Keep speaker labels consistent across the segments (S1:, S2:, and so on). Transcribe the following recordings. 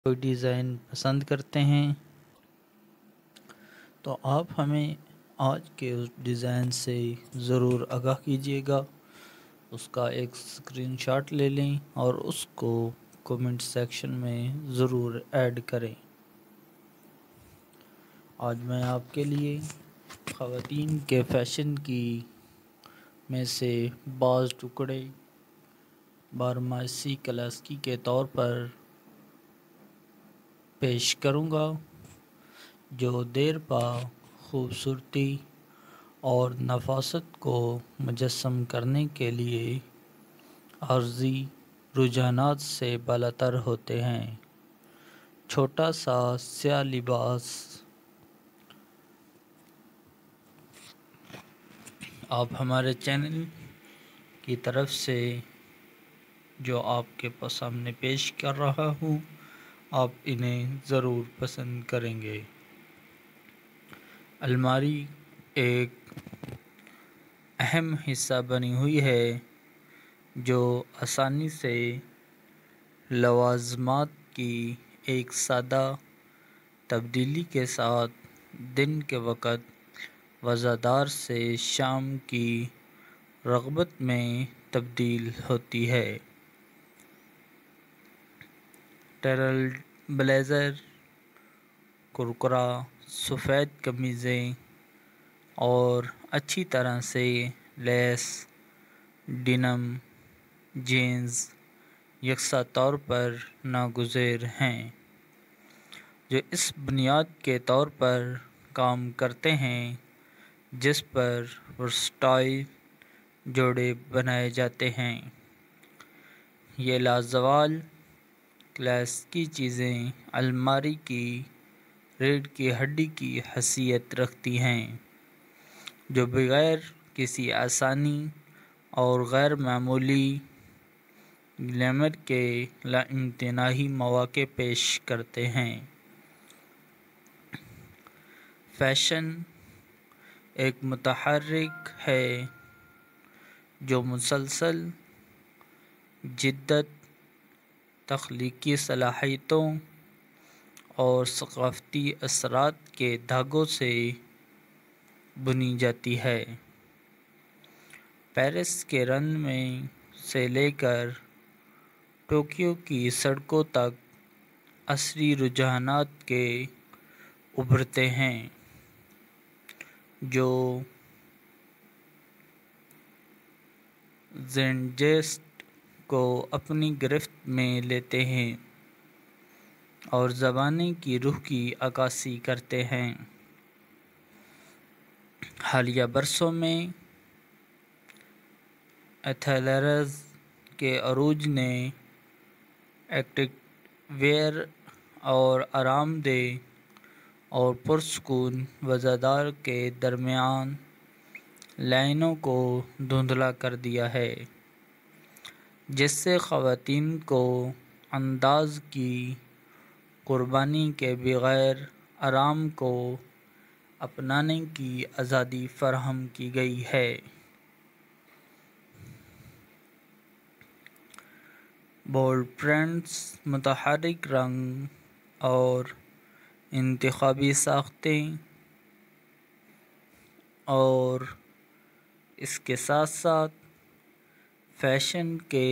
S1: کوئی ڈیزائن پسند کرتے ہیں تو آپ ہمیں آج کے اس ڈیزائن سے ضرور آگاہ کیجیے گا، اس کا ایک اسکرین شاٹ لے لیں اور اس کو کومنٹ سیکشن میں ضرور ایڈ کریں۔ آج میں آپ کے لیے خواتین کے فیشن کی میں سے بعض ٹکڑے بارہماسی کلاسیکی کے طور پر پیش کروں گا، جو دیر پا خوبصورتی اور نفاست کو مجسم کرنے کے لیے عارضی رجحانات سے بالاتر ہوتے ہیں۔ چھوٹا سا سیاہ لباس آپ ہمارے چینل کی طرف سے جو آپ کے سامنے پیش کر رہا ہوں، آپ انہیں ضرور پسند کریں گے۔ الماری ایک اہم حصہ بنی ہوئی ہے جو آسانی سے لوازمات کی ایک سادہ تبدیلی کے ساتھ دن کے وقت وزادار سے شام کی رغبت میں تبدیل ہوتی ہے۔ ٹیرل بلیزر، کرکرا سفید قمیضیں اور اچھی طرح سے لیس ڈینم جینز یکساں طور پر ناگزیر ہیں، جو اس بنیاد کے طور پر کام کرتے ہیں جس پر ورسٹائل جوڑے بنائے جاتے ہیں۔ یہ لازوال کلاسیکی چیزیں الماری کی ریڑھ کی ہڈی کی حیثیت رکھتی ہیں، جو بغیر کسی آسانی اور غیر معمولی گلیمر کے لامتناہی مواقع پیش کرتے ہیں۔ فیشن ایک متحرک ہے جو مسلسل جدت، تخلیقی صلاحیتوں اور ثقافتی اثرات کے دھاگوں سے بنی جاتی ہے۔ پیرس کے رن وے سے لے کر ٹوکیو کی سڑکوں تک عصری رجحانات کے ابھرتے ہیں، جو زینٹجسٹ کو اپنی گرفت میں لیتے ہیں اور زمانے کی روح کی عکاسی کرتے ہیں۔ حالیہ برسوں میں ایتھلیرز کے عروج نے ایکٹیو ویئر اور آرام دہ اور پرسکون وزادار کے درمیان لائنوں کو دھندلا کر دیا ہے، جس سے خواتین کو انداز کی قربانی کے بغیر آرام کو اپنانے کی آزادی فراہم کی گئی ہے۔ بولڈ پرنٹس، متحرک رنگ اور انتخابی ساختیں، اور اس کے ساتھ ساتھ فیشن کے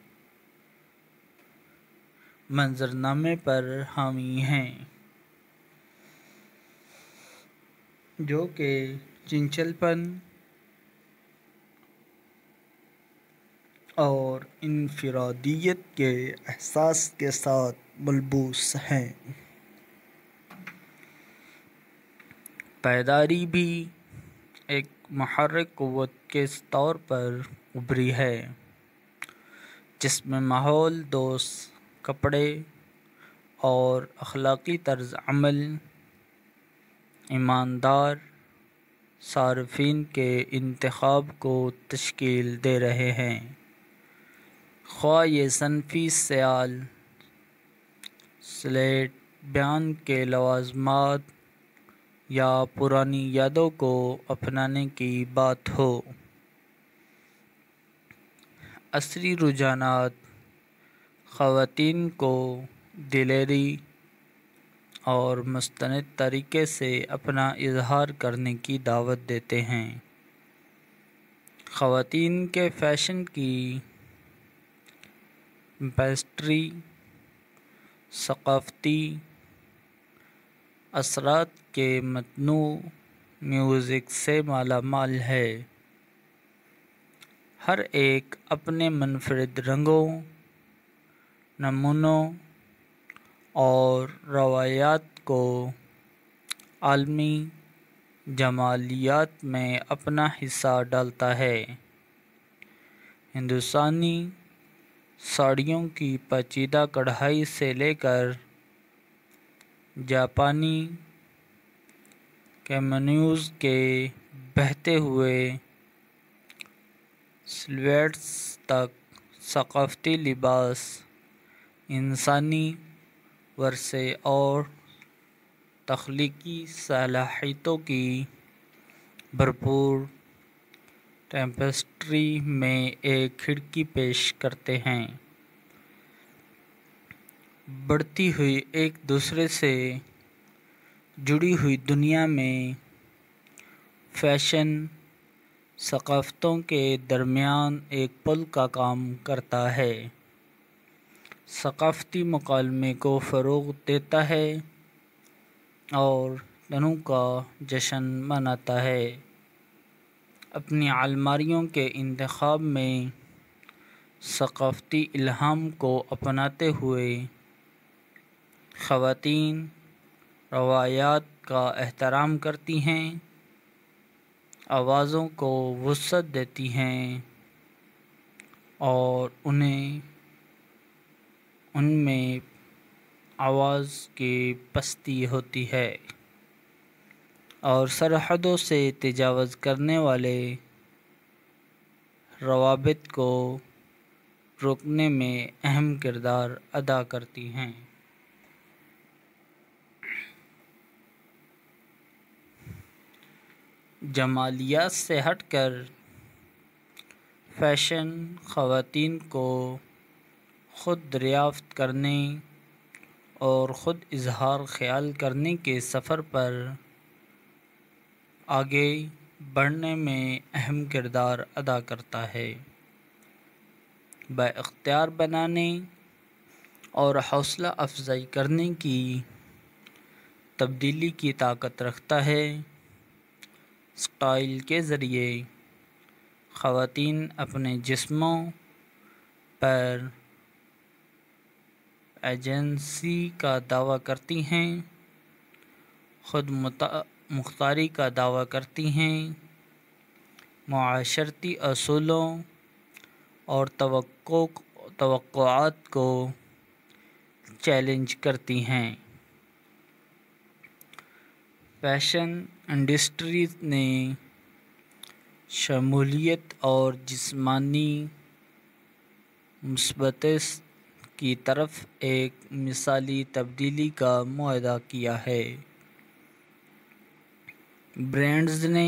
S1: منظرنامے پر حاوی ہیں، جو کہ چنچل پن اور انفرادیت کے احساس کے ساتھ ملبوس ہیں۔ پائیداری بھی ایک محرک قوت کے طور پر ابھری ہے، جس میں ماحول دوست کپڑے اور اخلاقی طرز عمل ایماندار صارفین کے انتخاب کو تشکیل دے رہے ہیں، خواہ یہ صنفی سیال سلیٹ بیان کے لوازمات یا پرانی یادوں کو اپنانے کی بات ہو۔ عصری رجحانات خواتین کو دلیری اور مستند طریقے سے اپنا اظہار کرنے کی دعوت دیتے ہیں۔ خواتین کے فیشن کی پیسٹری ثقافتی اثرات کے متنوع میوزک سے مالا مال ہے۔ ہر ایک اپنے منفرد رنگوں، نمونوں اور روایات کو عالمی جمالیات میں اپنا حصہ ڈالتا ہے۔ ہندوستانی ساڑیوں کی پیچیدہ کڑھائی سے لے کر جاپانی کیمونوز کے بہتے ہوئے سلویٹس تک، ثقافتی لباس انسانی ورثے اور تخلیقی صلاحیتوں کی بھرپور ٹیپسٹری میں ایک کھڑکی پیش کرتے ہیں۔ بڑھتی ہوئی ایک دوسرے سے جڑی ہوئی دنیا میں فیشن ثقافتوں کے درمیان ایک پل کا کام کرتا ہے، ثقافتی مکالمے کو فروغ دیتا ہے اور تنوع کا جشن مناتا ہے۔ اپنی الماریوں کے انتخاب میں ثقافتی الہام کو اپناتے ہوئے خواتین روایات کا احترام کرتی ہیں، آوازوں کو وسعت دیتی ہیں اور ان میں آواز کی پستی ہوتی ہے اور سرحدوں سے تجاوز کرنے والے روابط کو روکنے میں اہم کردار ادا کرتی ہیں۔ جمالیات سے ہٹ کر فیشن خواتین کو خود دریافت کرنے اور خود اظہار خیال کرنے کے سفر پر آگے بڑھنے میں اہم کردار ادا کرتا ہے۔ بااختیار بنانے اور حوصلہ افزائی کرنے کی تبدیلی کی طاقت رکھتا ہے۔ اسٹائل کے ذریعے خواتین اپنے جسموں پر ایجنسی کا دعویٰ کرتی ہیں، خود مختاری کا دعویٰ کرتی ہیں، معاشرتی اصولوں اور توقعات کو چیلنج کرتی ہیں۔ فیشن انڈسٹری نے شمولیت اور جسمانی مثبت کی طرف ایک مثالی تبدیلی کا معاہدہ کیا ہے۔ برانڈز نے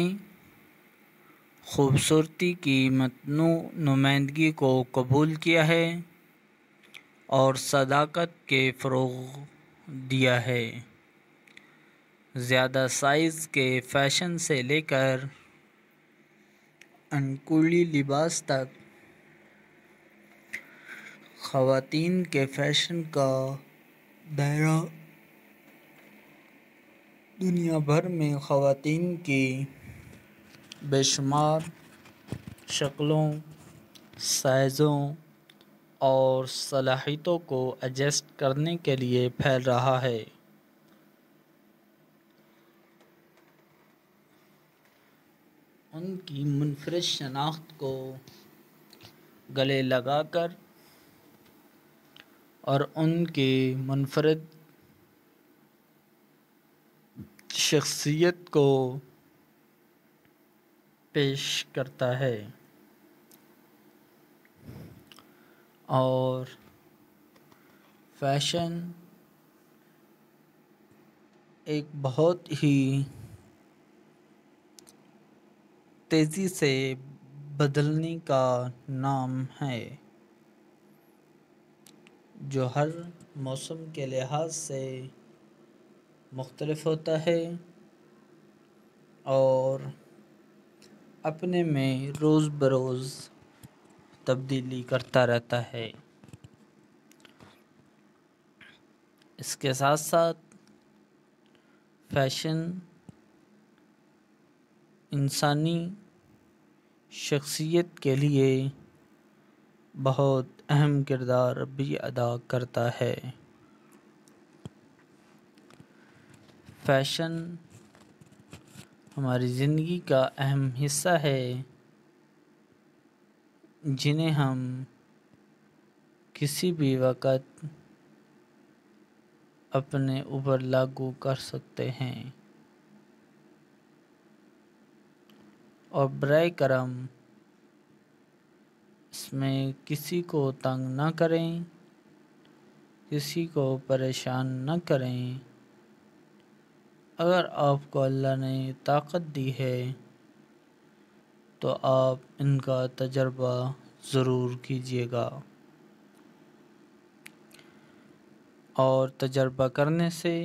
S1: خوبصورتی کی متنوع نمائندگی کو قبول کیا ہے اور صداقت کو فروغ دیا ہے۔ زیادہ سائز کے فیشن سے لے کر انکولی لباس تک، خواتین کے فیشن کا دائرہ دنیا بھر میں خواتین کی بے شمار شکلوں، سائزوں اور صلاحیتوں کو ایڈجسٹ کرنے کے لیے پھیل رہا ہے۔ ان کی منفرد شناخت کو گلے لگا کر اور ان کی منفرد شخصیت کو پیش کرتا ہے اور فیشن ایک بہت ہی تیزی سے بدلنے کا نام ہے جو ہر موسم کے لحاظ سے مختلف ہوتا ہے اور اپنے میں روز بروز تبدیلی کرتا رہتا ہے۔ اس کے ساتھ ساتھ فیشن انسانی شخصیت کے لیے بہت اہم کردار بھی ادا کرتا ہے۔ فیشن ہماری زندگی کا اہم حصہ ہے، جنہیں ہم کسی بھی وقت اپنے اوپر لاگو کر سکتے ہیں اور برائے کرم اس میں کسی کو تنگ نہ کریں، کسی کو پریشان نہ کریں۔ اگر آپ کو اللہ نے طاقت دی ہے تو آپ ان کا تجربہ ضرور کیجیے گا، اور تجربہ کرنے سے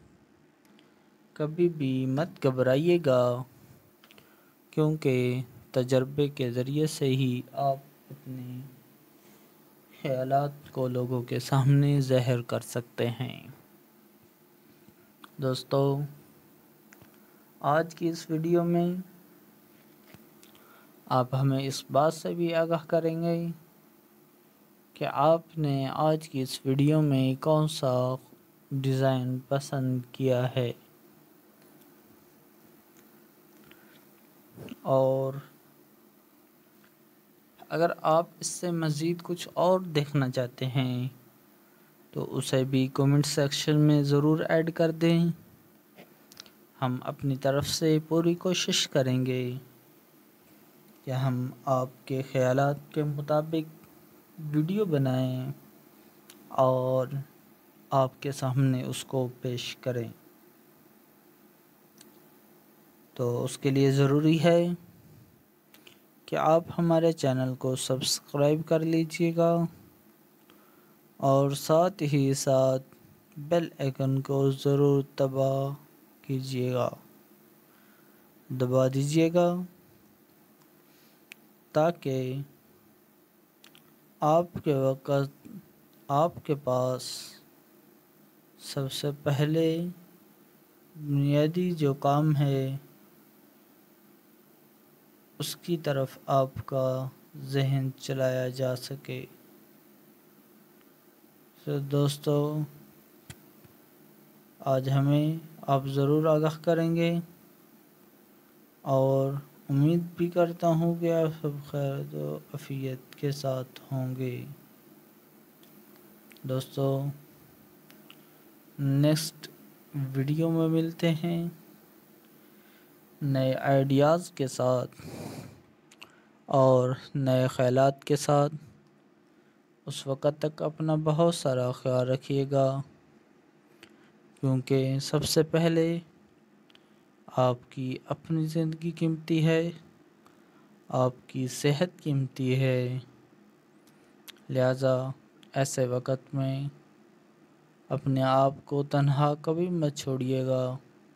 S1: کبھی بھی مت گھبرائیے گا، کیونکہ تجربے کے ذریعے سے ہی آپ اپنے خیالات کو لوگوں کے سامنے ظاہر کر سکتے ہیں۔ دوستو، آج کی اس ویڈیو میں آپ ہمیں اس بات سے بھی آگاہ کریں گے کہ آپ نے آج کی اس ویڈیو میں کون سا ڈیزائن پسند کیا ہے، اور اگر آپ اس سے مزید کچھ اور دیکھنا چاہتے ہیں تو اسے بھی کمنٹ سیکشن میں ضرور ایڈ کر دیں۔ ہم اپنی طرف سے پوری کوشش کریں گے کہ ہم آپ کے خیالات کے مطابق ویڈیو بنائیں اور آپ کے سامنے اس کو پیش کریں۔ تو اس کے لیے ضروری ہے کہ آپ ہمارے چینل کو سبسکرائب کر لیجئے گا اور ساتھ ہی ساتھ بیل آئیکن کو ضرور دبا دیجئے گا تاکہ آپ کے پاس سب سے پہلے بنیادی جو کام ہے اس کی طرف آپ کا ذہن چلایا جا سکے۔ تو دوستو، آج ہمیں آپ ضرور آگاہ کریں گے، اور امید بھی کرتا ہوں کہ آپ سب خیر و عافیت کے ساتھ ہوں گے۔ دوستو، نیکسٹ ویڈیو میں ملتے ہیں نئے آئیڈیاز کے ساتھ اور نئے خیالات کے ساتھ۔ اس وقت تک اپنا بہت سارا خیال رکھیے گا، کیونکہ سب سے پہلے آپ کی اپنی زندگی قیمتی ہے، آپ کی صحت قیمتی ہے، لہذا ایسے وقت میں اپنے آپ کو تنہا کبھی مت چھوڑیے گا۔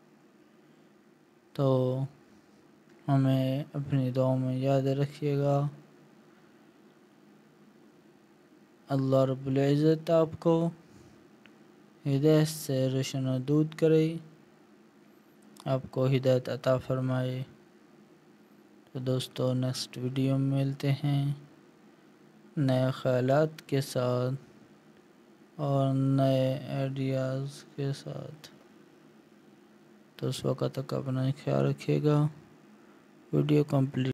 S1: تو ہمیں اپنی دعاؤں میں یاد رکھیے گا۔ اللہ رب العزت آپ کو ہدایت سے روشن و دور کرے، آپ کو ہدایت عطا فرمائے۔ تو دوستو، نیکسٹ ویڈیو میں ملتے ہیں نئے خیالات کے ساتھ اور نئے آئیڈیاز کے ساتھ۔ تو اس وقت تک اپنا خیال رکھیے گا۔ Video complete